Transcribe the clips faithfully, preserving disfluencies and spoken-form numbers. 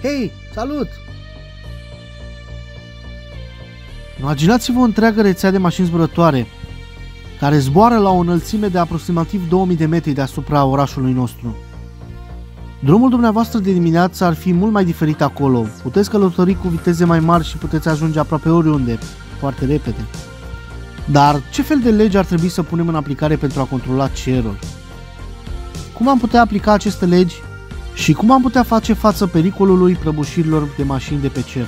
Hei, salut! Imaginați-vă o întreagă rețea de mașini zburătoare care zboară la o înălțime de aproximativ două mii de metri deasupra orașului nostru. Drumul dumneavoastră de dimineață ar fi mult mai diferit acolo. Puteți călători cu viteze mai mari și puteți ajunge aproape oriunde, foarte repede. Dar ce fel de legi ar trebui să punem în aplicare pentru a controla cerul? Cum am putea aplica aceste legi și cum am putea face față pericolului prăbușirilor de mașini de pe cer?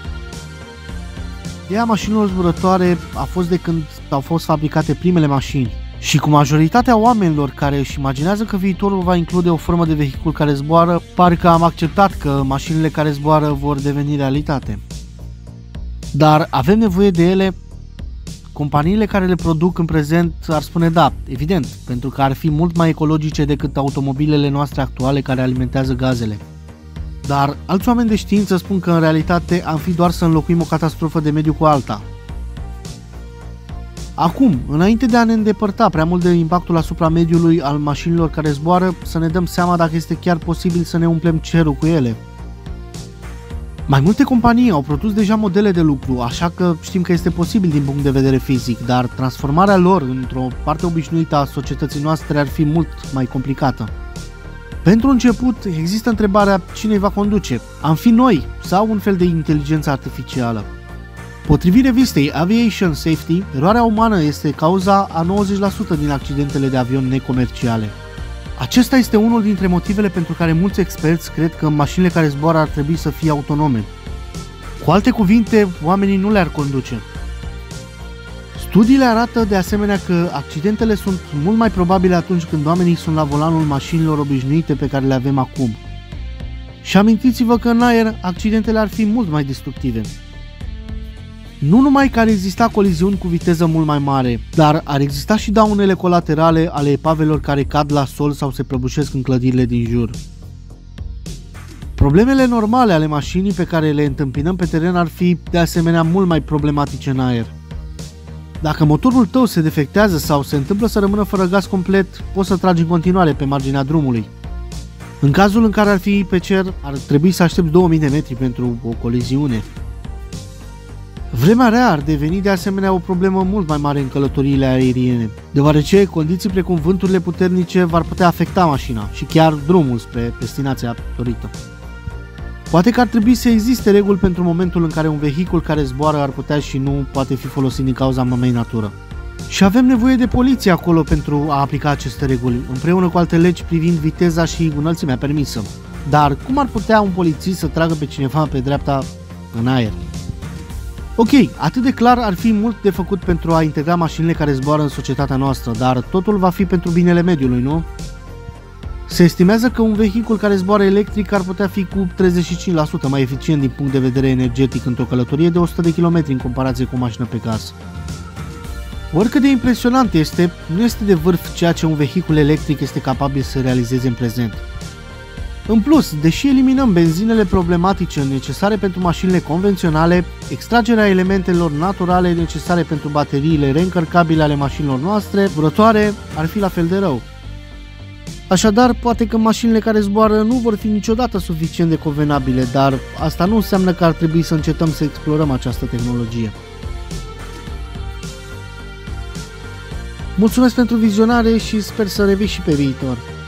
Ideea mașinilor zburătoare a fost de când au fost fabricate primele mașini și cu majoritatea oamenilor care își imaginează că viitorul va include o formă de vehicul care zboară, parcă am acceptat că mașinile care zboară vor deveni realitate. Dar avem nevoie de ele? Companiile care le produc în prezent ar spune da, evident, pentru că ar fi mult mai ecologice decât automobilele noastre actuale care alimentează gazele. Dar alți oameni de știință spun că în realitate am fi doar să înlocuim o catastrofă de mediu cu alta. Acum, înainte de a ne îndepărta prea mult de impactul asupra mediului al mașinilor care zboară, să ne dăm seama dacă este chiar posibil să ne umplem cerul cu ele. Mai multe companii au produs deja modele de lucru, așa că știm că este posibil din punct de vedere fizic, dar transformarea lor într-o parte obișnuită a societății noastre ar fi mult mai complicată. Pentru început, există întrebarea cine îi va conduce, am fi noi sau un fel de inteligență artificială. Potrivit revistei Aviation Safety, eroarea umană este cauza a nouăzeci la sută din accidentele de avion necomerciale. Acesta este unul dintre motivele pentru care mulți experți cred că mașinile care zboară ar trebui să fie autonome. Cu alte cuvinte, oamenii nu le-ar conduce. Studiile arată de asemenea că accidentele sunt mult mai probabile atunci când oamenii sunt la volanul mașinilor obișnuite pe care le avem acum. Și amintiți-vă că în aer accidentele ar fi mult mai destructive. Nu numai că ar exista coliziuni cu viteză mult mai mare, dar ar exista și daunele colaterale ale epavelor care cad la sol sau se prăbușesc în clădirile din jur. Problemele normale ale mașinii pe care le întâmpinăm pe teren ar fi de asemenea mult mai problematice în aer. Dacă motorul tău se defectează sau se întâmplă să rămână fără gaz complet, poți să tragi în continuare pe marginea drumului. În cazul în care ar fi pe cer, ar trebui să aștepți două mii de metri pentru o coliziune. Vremea rea ar deveni de asemenea o problemă mult mai mare în călătoriile aeriene, deoarece condiții precum vânturile puternice v-ar putea afecta mașina și chiar drumul spre destinația dorită. Poate că ar trebui să existe reguli pentru momentul în care un vehicul care zboară ar putea și nu poate fi folosit din cauza mamei natură. Și avem nevoie de poliție acolo pentru a aplica aceste reguli, împreună cu alte legi privind viteza și înălțimea permisă. Dar cum ar putea un polițist să tragă pe cineva pe dreapta în aer? Ok, atât de clar ar fi mult de făcut pentru a integra mașinile care zboară în societatea noastră, dar totul va fi pentru binele mediului, nu? Se estimează că un vehicul care zboară electric ar putea fi cu treizeci și cinci la sută mai eficient din punct de vedere energetic într-o călătorie de o sută de kilometri în comparație cu o mașină pe gaz. Oricât de impresionant este, nu este de vârf ceea ce un vehicul electric este capabil să realizeze în prezent. În plus, deși eliminăm benzinele problematice necesare pentru mașinile convenționale, extragerea elementelor naturale necesare pentru bateriile reîncărcabile ale mașinilor noastre zburătoare ar fi la fel de rău. Așadar, poate că mașinile care zboară nu vor fi niciodată suficient de convenabile, dar asta nu înseamnă că ar trebui să încetăm să explorăm această tehnologie. Mulțumesc pentru vizionare și sper să revii și pe viitor.